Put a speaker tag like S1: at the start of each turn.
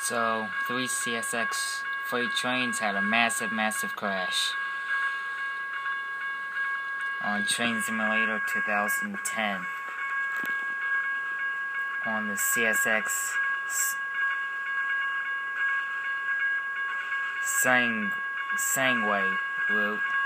S1: So, 3 CSX freight trains had a massive crash on Train Simulator 2010 on the CSX Sangway route.